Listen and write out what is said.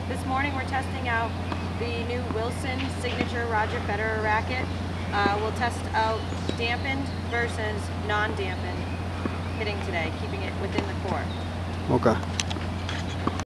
This morning we're testing out the new Wilson Signature Roger Federer racket. We'll test out dampened versus non-dampened hitting today, keeping it within the court. Okay.